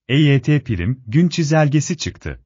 EYT prim gün çizelgesi çıktı.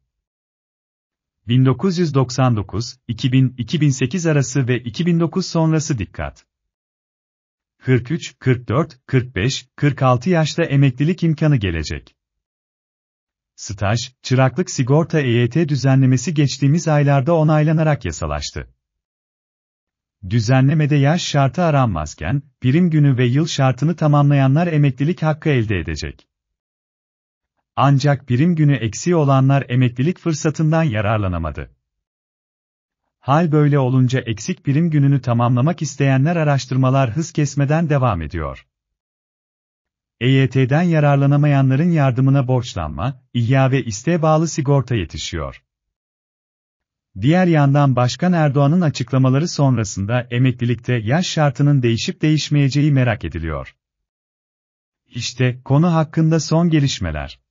1999, 2000, 2008 arası ve 2009 sonrası dikkat. 43, 44, 45, 46 yaşta emeklilik imkanı gelecek. Staj, çıraklık sigorta EYT düzenlemesi geçtiğimiz aylarda onaylanarak yasalaştı. Düzenlemede yaş şartı aranmazken, prim günü ve yıl şartını tamamlayanlar emeklilik hakkı elde edecek. Ancak prim günü eksiği olanlar emeklilik fırsatından yararlanamadı. Hal böyle olunca eksik prim gününü tamamlamak isteyenler araştırmalar hız kesmeden devam ediyor. EYT'den yararlanamayanların yardımına borçlanma, ihya ve isteğe bağlı sigorta yetişiyor. Diğer yandan Başkan Erdoğan'ın açıklamaları sonrasında emeklilikte yaş şartının değişip değişmeyeceği merak ediliyor. İşte konu hakkında son gelişmeler.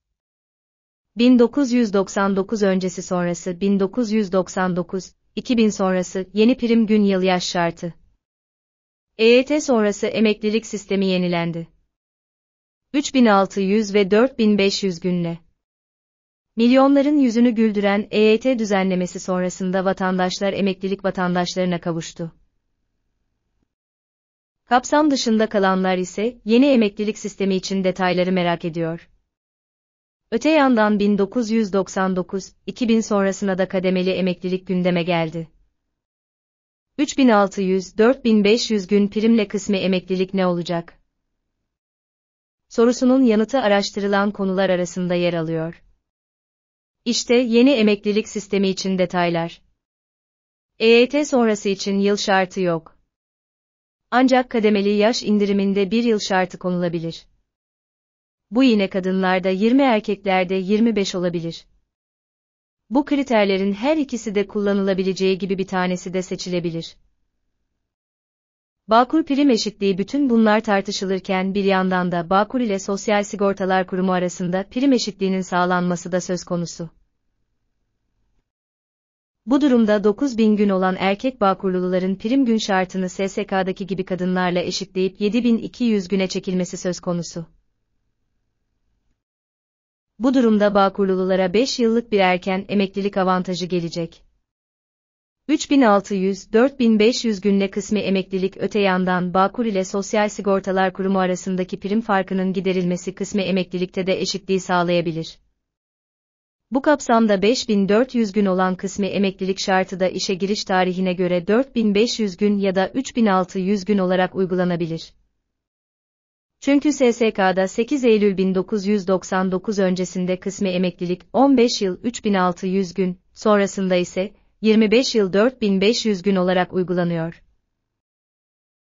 1999 öncesi sonrası 1999, 2000 sonrası yeni prim gün yıl yaş şartı. EYT sonrası emeklilik sistemi yenilendi. 3600 ve 4500 günle. Milyonların yüzünü güldüren EYT düzenlemesi sonrasında vatandaşlar emeklilik vatandaşlarına kavuştu. Kapsam dışında kalanlar ise yeni emeklilik sistemi için detayları merak ediyor. Öte yandan 1999, 2000 sonrasına da kademeli emeklilik gündeme geldi. 3600, 4500 gün primle kısmi emeklilik ne olacak? Sorusunun yanıtı araştırılan konular arasında yer alıyor. İşte yeni emeklilik sistemi için detaylar. EYT sonrası için yıl şartı yok. Ancak kademeli yaş indiriminde bir yıl şartı konulabilir. Bu yine kadınlarda 20, erkeklerde 25 olabilir. Bu kriterlerin her ikisi de kullanılabileceği gibi bir tanesi de seçilebilir. Bağkur prim eşitliği bütün bunlar tartışılırken bir yandan da Bağkur ile Sosyal Sigortalar Kurumu arasında prim eşitliğinin sağlanması da söz konusu. Bu durumda 9000 gün olan erkek Bağkurluların prim gün şartını SSK'daki gibi kadınlarla eşitleyip 7200 güne çekilmesi söz konusu. Bu durumda Bağkurlulara 5 yıllık bir erken emeklilik avantajı gelecek. 3600, 4500 günle kısmi emeklilik. Öte yandan Bağkur ile Sosyal Sigortalar Kurumu arasındaki prim farkının giderilmesi kısmi emeklilikte de eşitliği sağlayabilir. Bu kapsamda 5400 gün olan kısmi emeklilik şartı da işe giriş tarihine göre 4500 gün ya da 3600 gün olarak uygulanabilir. Çünkü SSK'da 8 Eylül 1999 öncesinde kısmi emeklilik 15 yıl 3600 gün, sonrasında ise 25 yıl 4500 gün olarak uygulanıyor.